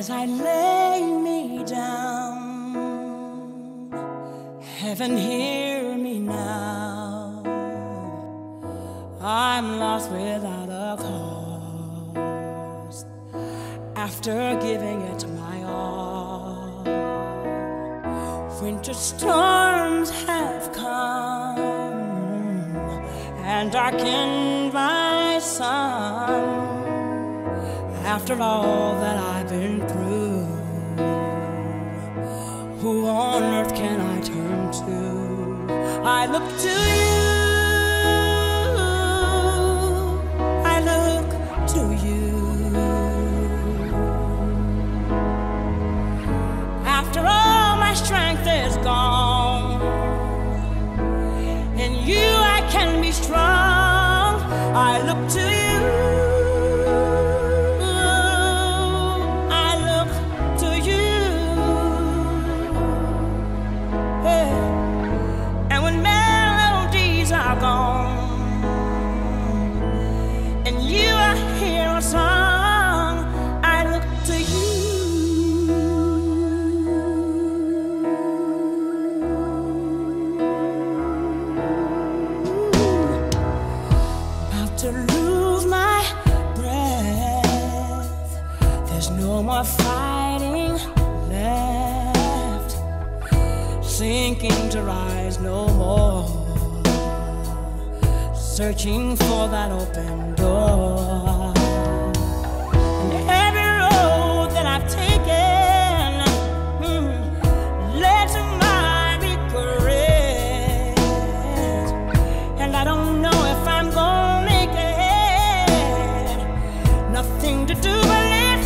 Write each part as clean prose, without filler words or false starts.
as I lay me down. Heaven, hear me now. I'm lost without a cause after giving it my all. Winter storms have come and darkened my sun. After all that I've been through, who on earth can I turn to? I look to you, I look to you. After all my strength is gone, in you I can be strong. I look to you. No more fighting left, sinking to rise no more, searching for that open door. And every road that I've taken led to my regret, and I don't know if I'm gonna make it. Nothing to do but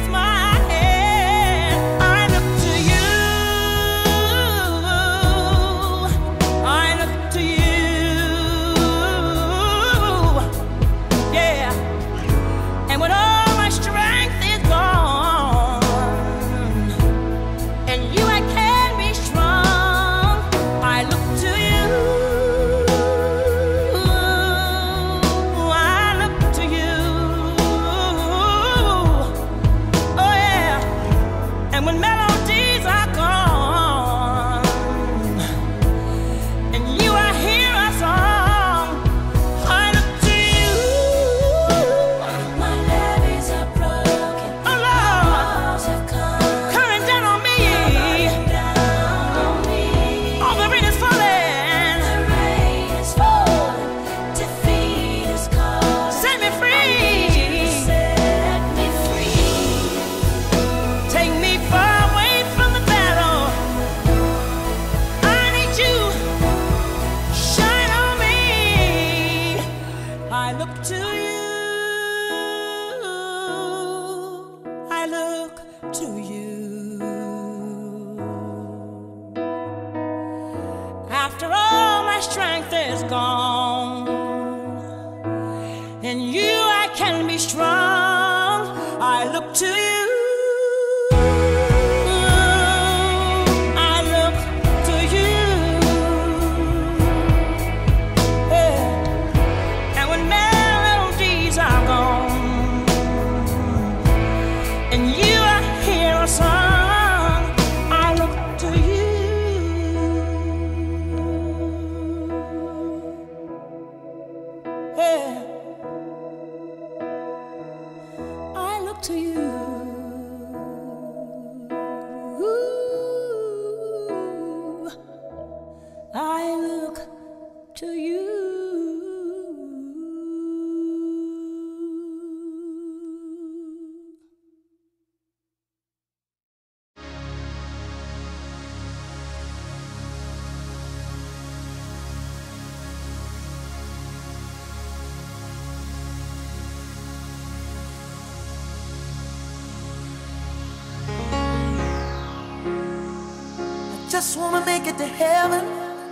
just wanna make it to heaven.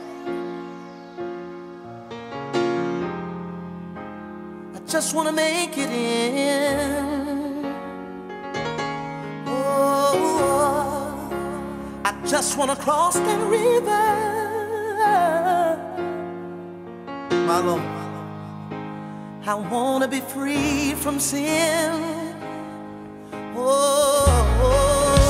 I just wanna make it in. Oh, I just wanna cross that river. My Lord, I wanna be free from sin. Oh,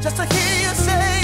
just to hear you say,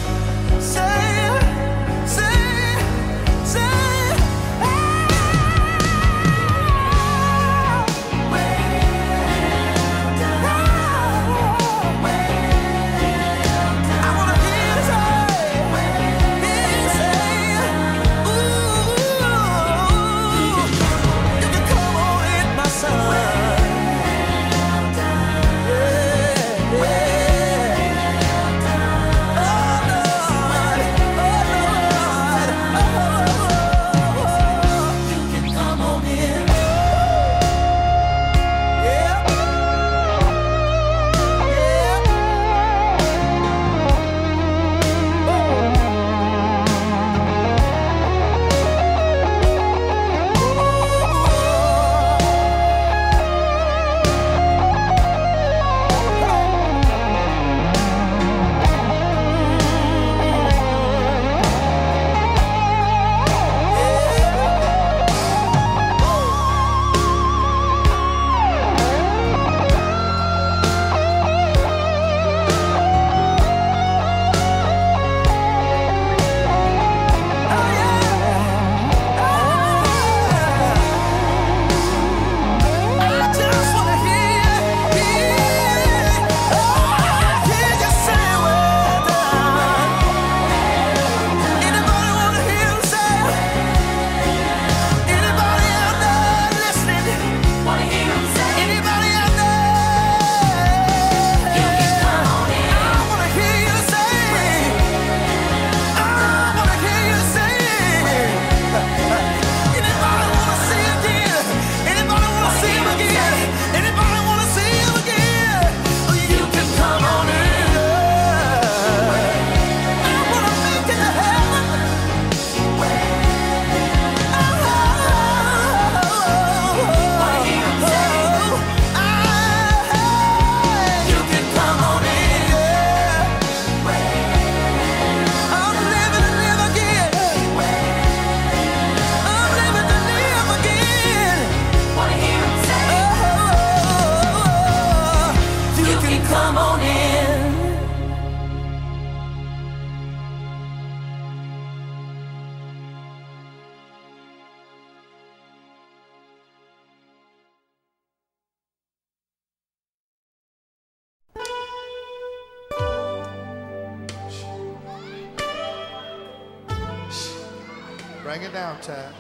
Bring it down, Ty.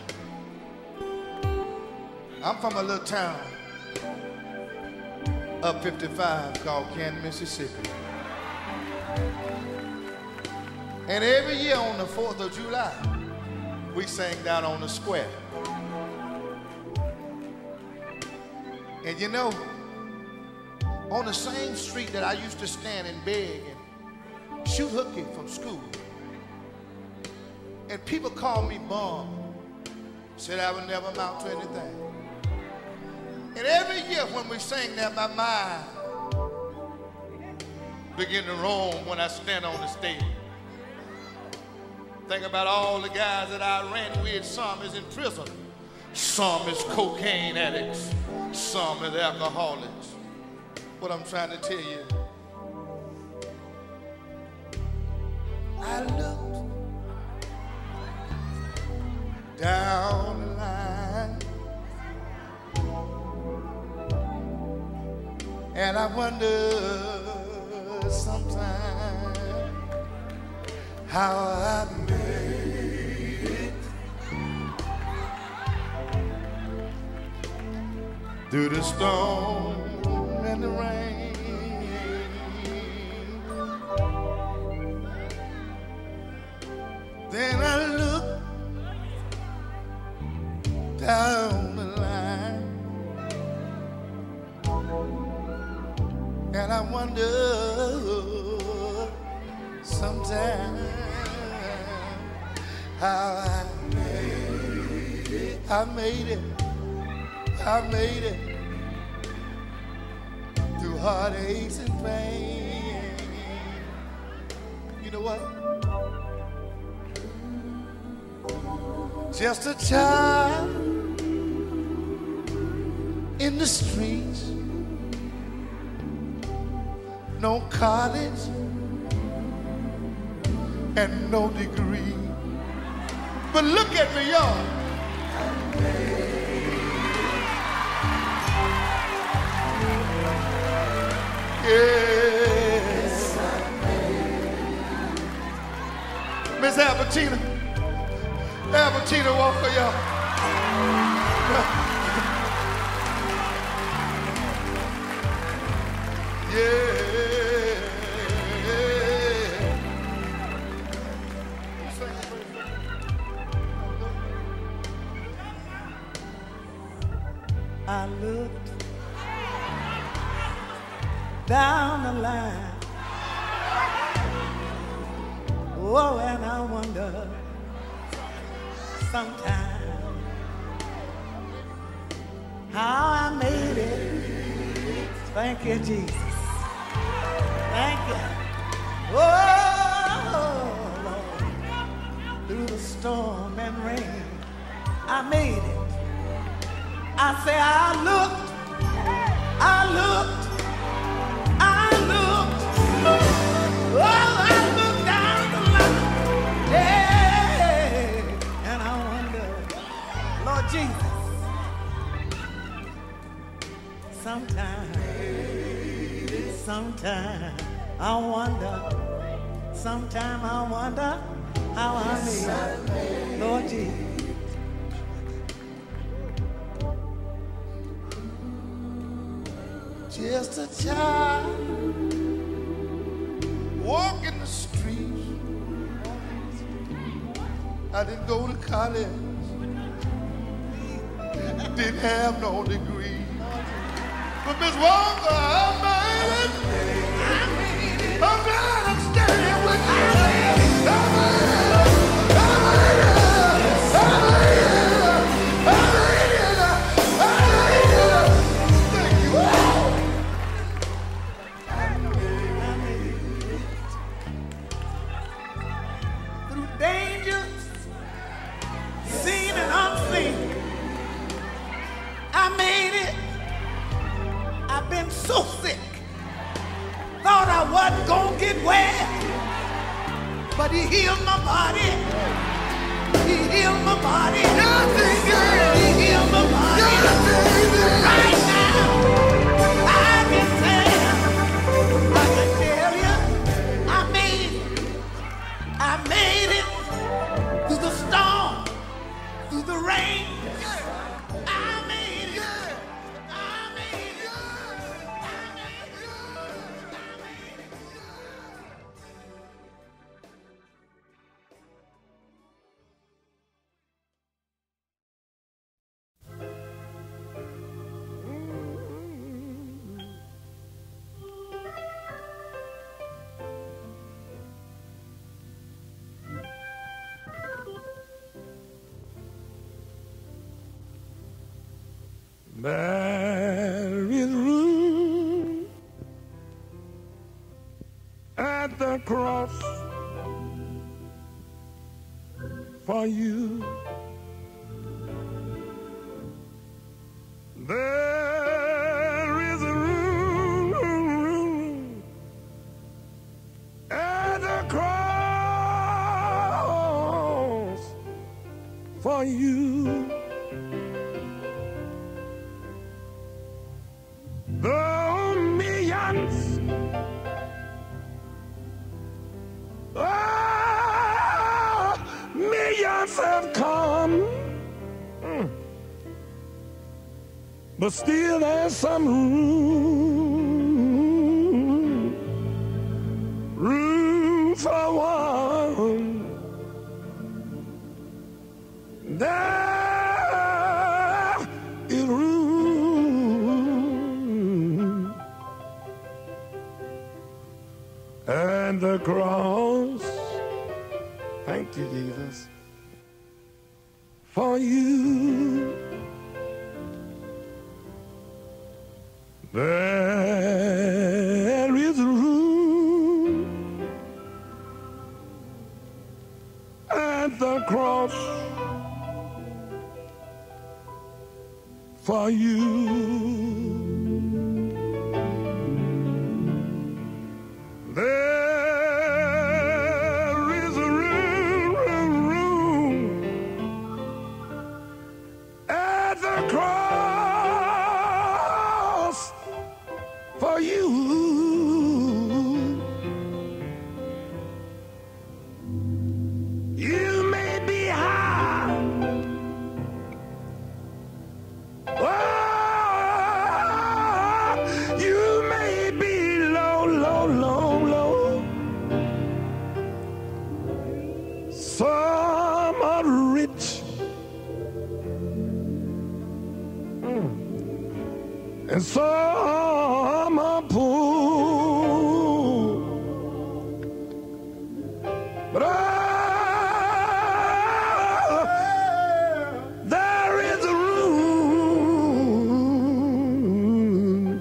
I'm from a little town up 55 called Canton, Mississippi. And every year on the 4th of July, we sang down on the square. And you know, on the same street that I used to stand and beg and shoot hooky from school, and people called me bum, said I would never amount to anything. And every year when we sang that, my mind begin to roam when I stand on the stage. Think about all the guys that I ran with. Some is in prison, some is cocaine addicts, some is alcoholics. What I'm trying to tell you, I looked down the line and I wonder sometimes how I made it through the storm and the rain. Then I look down the line and I wonder sometimes how I made it. I made it through heartaches and pain. You know what? Just a child in the streets, no college, and no degree. But look at me, y'all. Yes. Miss Albertina. Albertina Walker, y'all. Yeah. I looked down the line. Oh, and I wonder sometimes how I made it. Thank you, Jesus. Thank you. Oh, Lord. Through the storm and rain, I made it. I say I looked oh, I looked down the line, yeah, and I wonder, Lord Jesus, sometimes I wonder how I made it, Lord Jesus. Just a child walking the streets. I didn't go to college, didn't have no degree. But Miss Walker, I made it. I'm glad I'm standing with you. I made it. So sick, thought I wasn't gonna get well, but he healed my body. He healed my body. He healed my body. Right now, I can tell you, I made it through the storm, through the rain. There is room at the cross for you. There is room at the cross for you. The millions millions have come, but still there's some room for one. There is room and the cross. Thank you, Jesus, for you. There is room at the cross for you. There is room Some are rich, and some are poor. But there is a room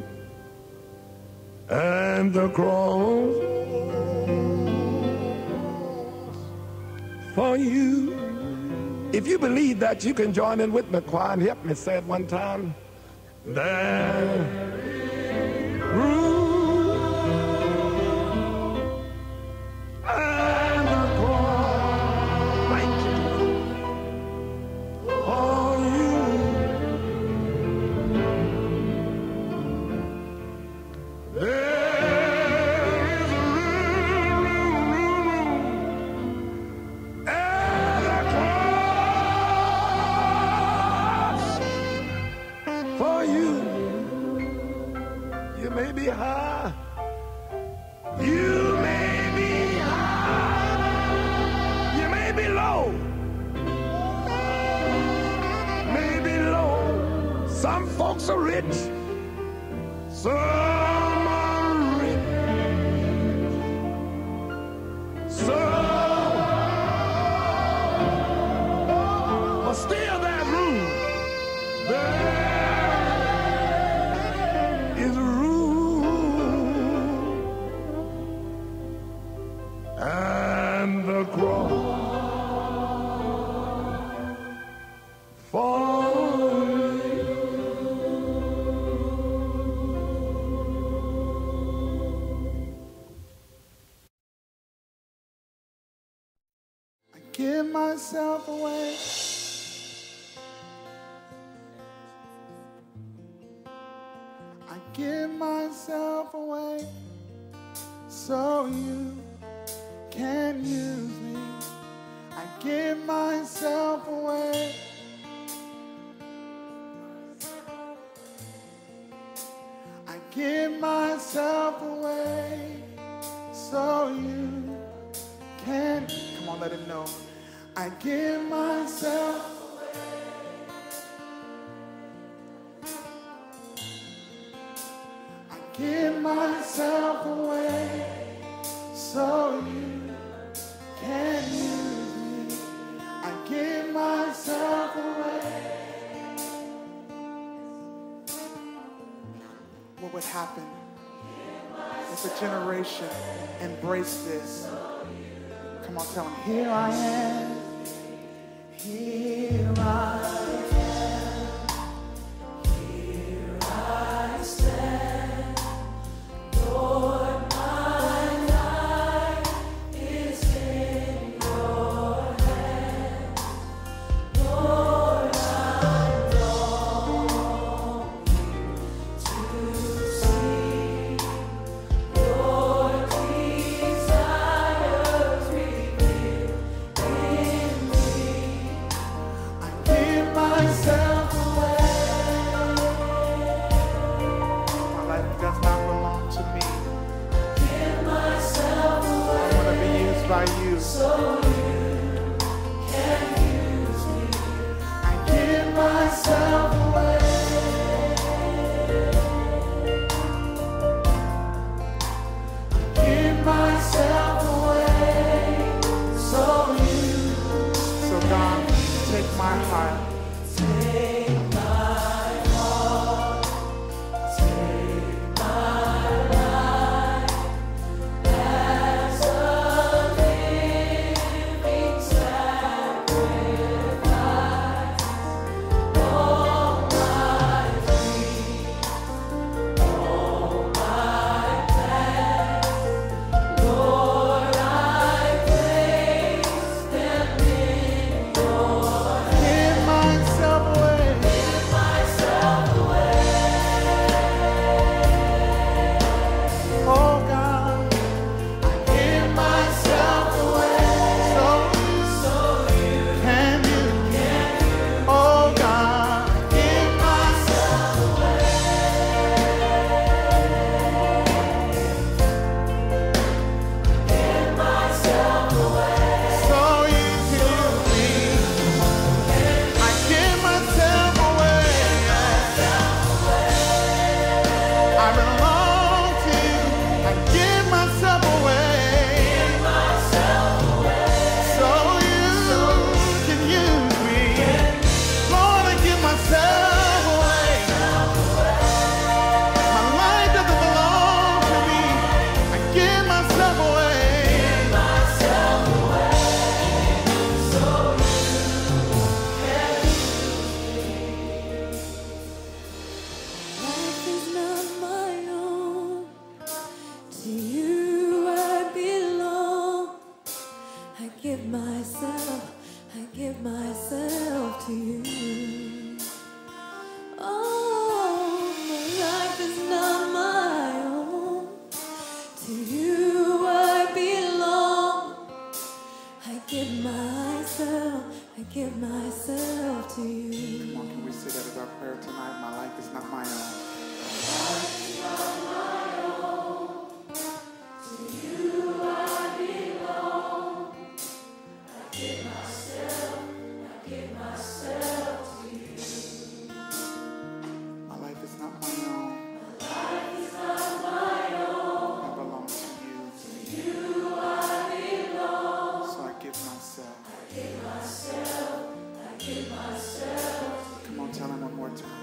and the cross for you. If you believe that, you can join in with me, choir, and help me say it one time. There room and the cross, thank you, for you. You may be high, you may be high, you may be low, Some folks are rich, some are rich, some, but still that room, there is room, and the cross for give myself away. I give myself away so you can use me. I give myself away. I give myself away so you can. Come on, let him know. I give myself away. I give myself away so you can use me. I give myself away. What would happen if a generation embraced this? Come on, tell him, here I am. Here I am, here I stand, Lord, my life is in your hand, Lord, I'm longing to see your desires revealed in me. Myself away. My life does not belong to me. Give myself away. I want to be used by you. So you can use me. I give myself away. I give myself away. So you. So God, take my heart. Take my heart, take my life as a living give myself to you. Oh, my life is not my own. To you I belong. I give myself to you. Come on, can we say that as our prayer tonight? My life is not my own. My life is not my own. To you I belong. I give myself to you. My life is not my own. My life is not my own. I belong to you. To you I belong. So I give myself. I give myself. Come on, tell him one more time.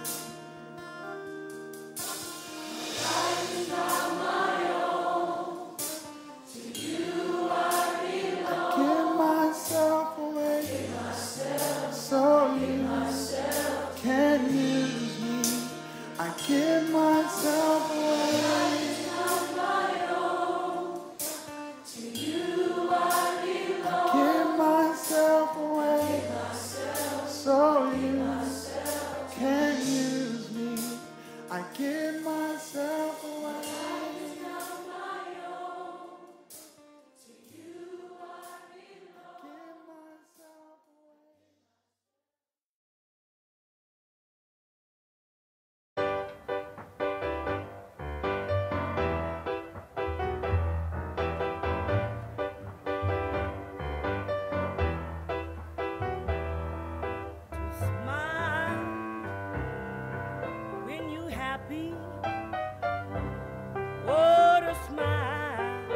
My life is not my own. To you I belong. I give myself away. Give myself. So Give you myself. can use me. I give myself My away. life is not my own. To you I belong. Give myself away. Give myself. So you Myself. can use me. I give myself away. Smile when you happy. Oh, to smile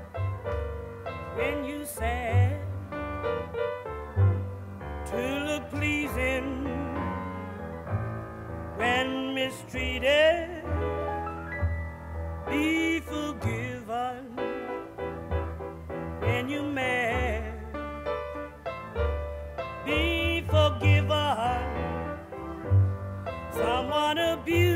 when you sad. To look pleasing when mistreated. Be forgiven when you mad. Be forgiven. Someone abused.